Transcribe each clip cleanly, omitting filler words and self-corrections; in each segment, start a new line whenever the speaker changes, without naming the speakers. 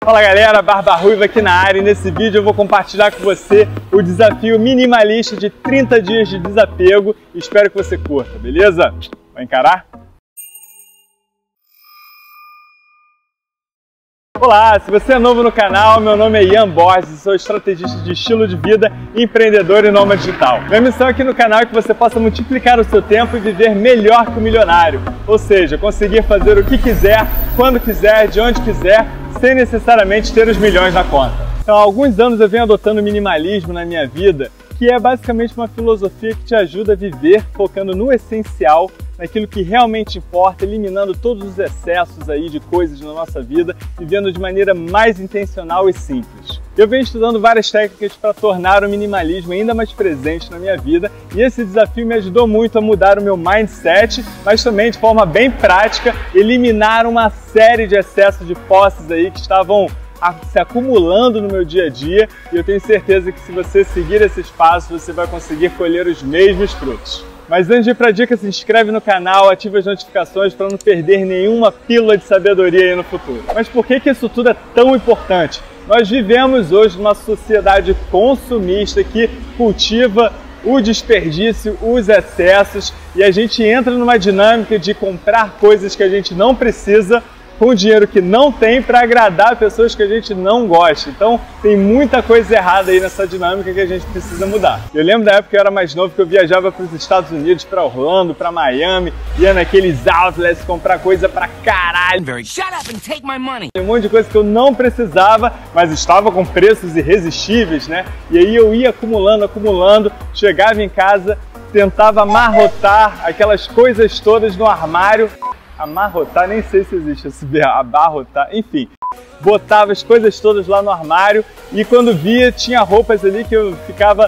Fala galera, Barba Ruiva aqui na área e nesse vídeo eu vou compartilhar com você o desafio minimalista de 30 dias de desapego. Espero que você curta, beleza? Vai encarar? Olá, se você é novo no canal, meu nome é Ian Borges, sou estrategista de estilo de vida, empreendedor e nômade digital. Minha missão aqui no canal é que você possa multiplicar o seu tempo e viver melhor que o milionário, ou seja, conseguir fazer o que quiser, quando quiser, de onde quiser, sem necessariamente ter os milhões na conta. Então, há alguns anos eu venho adotando o minimalismo na minha vida, que é basicamente uma filosofia que te ajuda a viver focando no essencial, naquilo que realmente importa, eliminando todos os excessos aí de coisas na nossa vida, vivendo de maneira mais intencional e simples. Eu venho estudando várias técnicas para tornar o minimalismo ainda mais presente na minha vida e esse desafio me ajudou muito a mudar o meu mindset, mas também de forma bem prática, eliminar uma série de excessos de posses aí que estavam se acumulando no meu dia a dia e eu tenho certeza que se você seguir esses passos, você vai conseguir colher os mesmos frutos. Mas antes de ir para a dica, se inscreve no canal, ativa as notificações para não perder nenhuma pílula de sabedoria aí no futuro. Mas por que isso tudo é tão importante? Nós vivemos hoje numa sociedade consumista que cultiva o desperdício, os excessos e a gente entra numa dinâmica de comprar coisas que a gente não precisa com dinheiro que não tem para agradar pessoas que a gente não gosta. Então tem muita coisa errada aí nessa dinâmica que a gente precisa mudar. Eu lembro da época que eu era mais novo que eu viajava para os Estados Unidos, para Orlando, para Miami, ia naqueles outlets comprar coisa pra caralho.
Shut up and take my money.
Um monte de coisa que eu não precisava, mas estava com preços irresistíveis, né? E aí eu ia acumulando, chegava em casa, tentava amarrotar aquelas coisas todas no armário. Amarrotar, nem sei se existe esse verbo, abarrotar, enfim. Botava as coisas todas lá no armário e quando via tinha roupas ali que eu ficava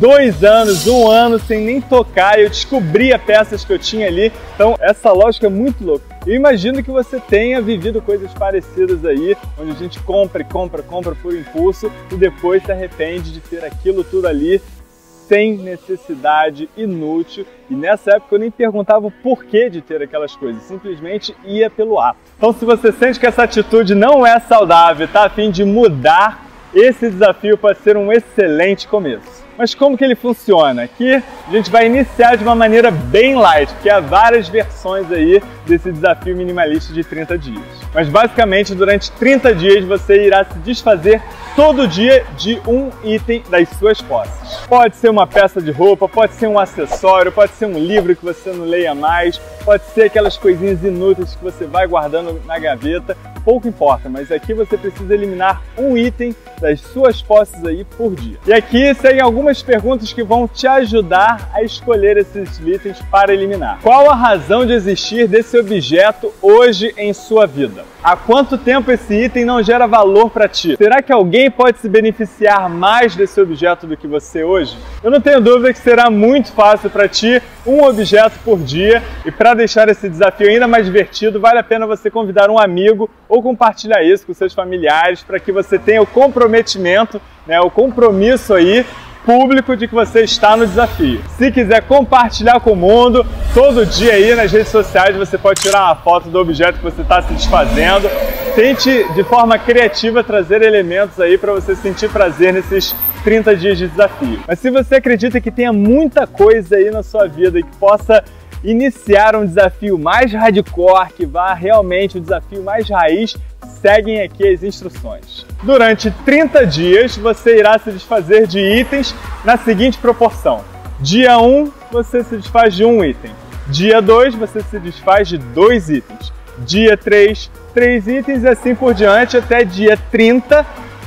2 anos, 1 ano sem nem tocar, eu descobria peças que eu tinha ali, então essa lógica é muito louca. Eu imagino que você tenha vivido coisas parecidas aí, onde a gente compra por impulso e depois se arrepende de ter aquilo tudo ali sem necessidade, inútil, e nessa época eu nem perguntava o porquê de ter aquelas coisas, simplesmente ia pelo ato. Então se você sente que essa atitude não é saudável, está a fim de mudar, esse desafio pode ser um excelente começo. Mas como que ele funciona? Aqui a gente vai iniciar de uma maneira bem light, porque há várias versões aí desse desafio minimalista de 30 dias. Mas basicamente durante 30 dias você irá se desfazer todo dia de um item das suas posses. Pode ser uma peça de roupa, pode ser um acessório, pode ser um livro que você não leia mais, pode ser aquelas coisinhas inúteis que você vai guardando na gaveta, pouco importa, mas aqui você precisa eliminar um item das suas posses aí por dia. E aqui seguem algumas perguntas que vão te ajudar a escolher esses itens para eliminar. Qual a razão de existir desse objeto hoje em sua vida? Há quanto tempo esse item não gera valor para ti? Será que alguém pode se beneficiar mais desse objeto do que você hoje? Eu não tenho dúvida que será muito fácil para ti um objeto por dia e para deixar esse desafio ainda mais divertido, vale a pena você convidar um amigo ou compartilhar isso com seus familiares para que você tenha o comprometimento, o compromisso aí público de que você está no desafio. Se quiser compartilhar com o mundo, todo dia aí nas redes sociais você pode tirar uma foto do objeto que você está se desfazendo. Tente de forma criativa trazer elementos aí para você sentir prazer nesses 30 dias de desafio. Mas se você acredita que tenha muita coisa aí na sua vida e que possa iniciar um desafio mais hardcore, que vá realmente um desafio mais raiz, seguem aqui as instruções. Durante 30 dias você irá se desfazer de itens na seguinte proporção. Dia 1 você se desfaz de um item. Dia 2 você se desfaz de 2 itens. Dia 3, 3 itens e assim por diante até dia 30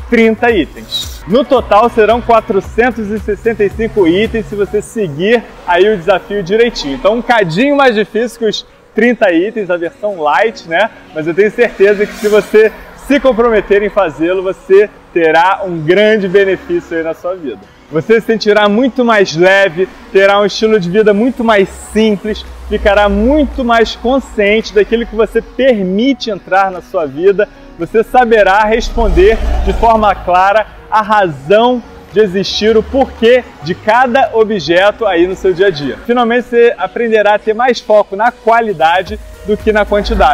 itens. No total serão 465 itens se você seguir aí o desafio direitinho. Então um cadinho mais difícil que os 30 itens, a versão light, né? Mas eu tenho certeza que se você se comprometer em fazê-lo, você terá um grande benefício aí na sua vida. Você se sentirá muito mais leve, terá um estilo de vida muito mais simples, ficará muito mais consciente daquilo que você permite entrar na sua vida, você saberá responder de forma clara a razão de existir, o porquê de cada objeto aí no seu dia a dia. Finalmente você aprenderá a ter mais foco na qualidade do que na quantidade.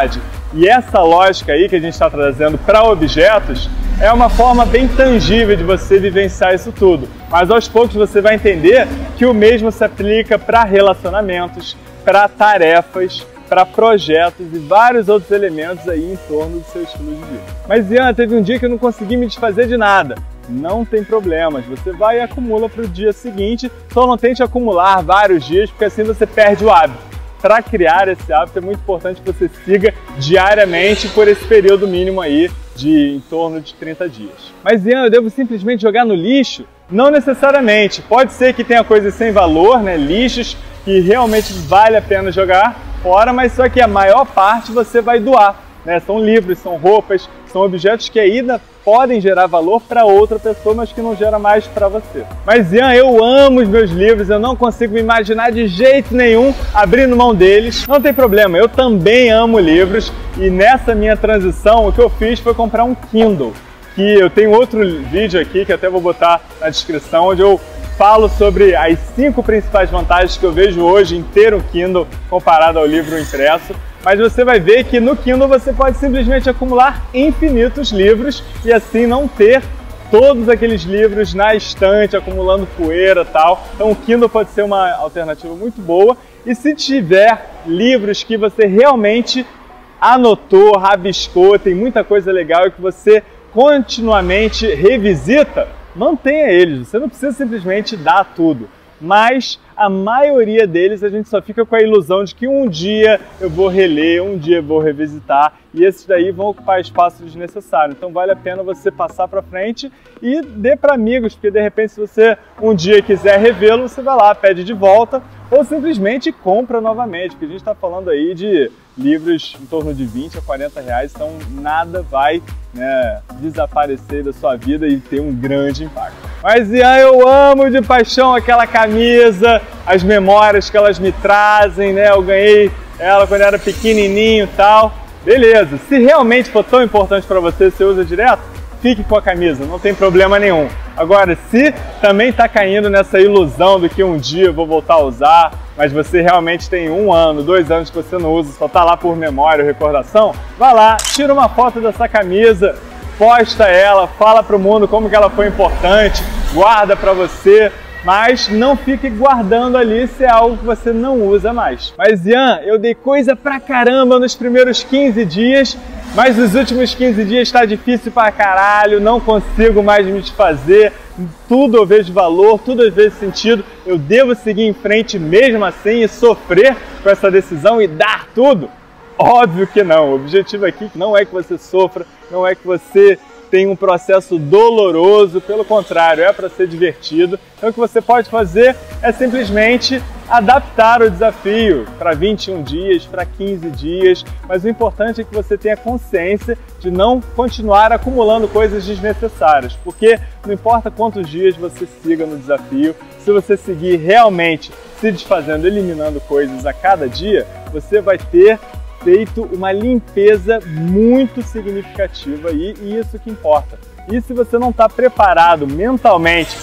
E essa lógica aí que a gente está trazendo para objetos é uma forma bem tangível de você vivenciar isso tudo. Mas aos poucos você vai entender que o mesmo se aplica para relacionamentos, para tarefas, para projetos e vários outros elementos aí em torno do seu estilo de vida. Mas Ian, teve um dia que eu não consegui me desfazer de nada. Não tem problemas, você vai e acumula para o dia seguinte, só não tente acumular vários dias, porque assim você perde o hábito. Para criar esse hábito é muito importante que você siga diariamente por esse período mínimo aí de em torno de 30 dias. Mas Ian, eu devo simplesmente jogar no lixo? Não necessariamente, pode ser que tenha coisas sem valor, né? Lixos que realmente vale a pena jogar fora, mas só que a maior parte você vai doar, né? São livros, são roupas, são objetos que ainda podem gerar valor para outra pessoa, mas que não gera mais para você. Mas Ian, eu amo os meus livros, eu não consigo me imaginar de jeito nenhum abrindo mão deles. Não tem problema, eu também amo livros e nessa minha transição o que eu fiz foi comprar um Kindle, que eu tenho outro vídeo aqui que até vou botar na descrição, onde eu falo sobre as 5 principais vantagens que eu vejo hoje em ter um Kindle comparado ao livro impresso. Mas você vai ver que no Kindle você pode simplesmente acumular infinitos livros e assim não ter todos aqueles livros na estante, acumulando poeira e tal. Então o Kindle pode ser uma alternativa muito boa. E se tiver livros que você realmente anotou, rabiscou, tem muita coisa legal e que você continuamente revisita, mantenha eles. Você não precisa simplesmente dar tudo. Mas a maioria deles a gente só fica com a ilusão de que um dia eu vou reler, um dia eu vou revisitar e esses daí vão ocupar espaço desnecessário. Então vale a pena você passar para frente e dê para amigos, porque de repente se você um dia quiser revê-lo, você vai lá, pede de volta ou simplesmente compra novamente, porque a gente está falando aí de livros em torno de 20 a 40 reais, então nada vai, né, desaparecer da sua vida e ter um grande impacto. Mas Ian, eu amo de paixão aquela camisa, as memórias que elas me trazem, né? Eu ganhei ela quando era pequenininho e tal. Beleza, se realmente for tão importante para você, você usa direto, fique com a camisa, não tem problema nenhum. Agora, se também está caindo nessa ilusão de que um dia eu vou voltar a usar, mas você realmente tem 1 ano, 2 anos que você não usa, só está lá por memória ou recordação, vai lá, tira uma foto dessa camisa, posta ela, fala para o mundo como que ela foi importante, guarda para você, mas não fique guardando ali se é algo que você não usa mais. Mas Ian, eu dei coisa pra caramba nos primeiros 15 dias, mas nos últimos 15 dias está difícil pra caralho, não consigo mais me desfazer, tudo eu vejo valor, tudo eu vejo sentido, eu devo seguir em frente mesmo assim e sofrer com essa decisão e dar tudo? Óbvio que não, o objetivo aqui não é que você sofra, não é que você tenha um processo doloroso, pelo contrário, é para ser divertido. Então o que você pode fazer é simplesmente adaptar o desafio para 21 dias, para 15 dias, mas o importante é que você tenha consciência de não continuar acumulando coisas desnecessárias, porque não importa quantos dias você siga no desafio, se você seguir realmente se desfazendo, eliminando coisas a cada dia, você vai ter feito uma limpeza muito significativa aí, e isso que importa. E se você não está preparado mentalmente,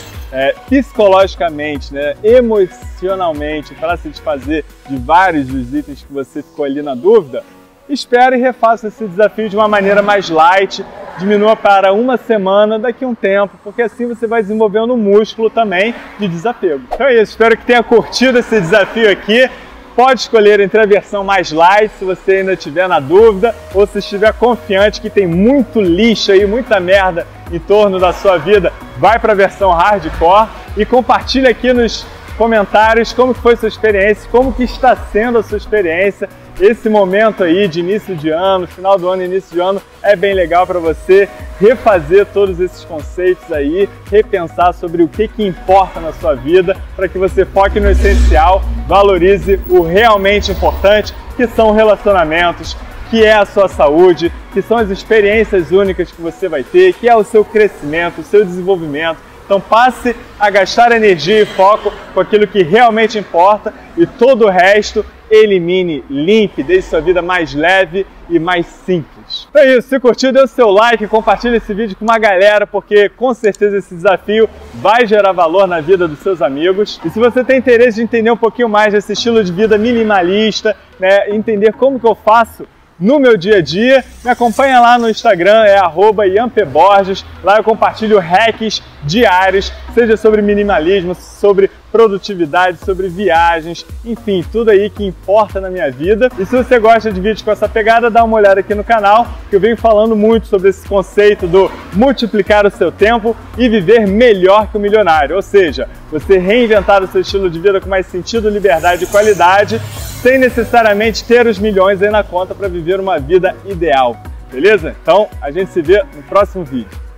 psicologicamente, né, emocionalmente para se desfazer de vários dos itens que você ficou ali na dúvida, espere e refaça esse desafio de uma maneira mais light, diminua para 1 semana daqui a um tempo, porque assim você vai desenvolvendo um músculo também de desapego. Então é isso, espero que tenha curtido esse desafio aqui. Pode escolher entre a versão mais light, se você ainda estiver na dúvida, ou se estiver confiante que tem muito lixo aí, muita merda em torno da sua vida, vai para a versão hardcore e compartilha aqui nos comentários como foi sua experiência, como que está sendo a sua experiência. Esse momento aí de início de ano, final do ano, início de ano, é bem legal para você refazer todos esses conceitos aí, repensar sobre o que importa na sua vida, para que você foque no essencial, valorize o realmente importante, que são relacionamentos, que é a sua saúde, que são as experiências únicas que você vai ter, que é o seu crescimento, o seu desenvolvimento. Então passe a gastar energia e foco com aquilo que realmente importa e todo o resto elimine, limpe, deixe sua vida mais leve e mais simples. Então é isso, se curtiu, dê o seu like, compartilhe esse vídeo com uma galera, porque com certeza esse desafio vai gerar valor na vida dos seus amigos. E se você tem interesse de entender um pouquinho mais desse estilo de vida minimalista, né, entender como que eu faço no meu dia a dia. Me acompanha lá no Instagram, é @IanPBorges. Lá eu compartilho hacks diários, seja sobre minimalismo, sobre produtividade, sobre viagens, enfim, tudo aí que importa na minha vida. E se você gosta de vídeos com essa pegada, dá uma olhada aqui no canal, que eu venho falando muito sobre esse conceito do multiplicar o seu tempo e viver melhor que o milionário. Ou seja, você reinventar o seu estilo de vida com mais sentido, liberdade e qualidade, sem necessariamente ter os milhões aí na conta para viver uma vida ideal. Beleza? Então, a gente se vê no próximo vídeo.